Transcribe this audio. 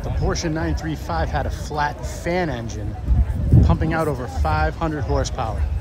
The Porsche 935 had a flat fan engine pumping out over 500 horsepower.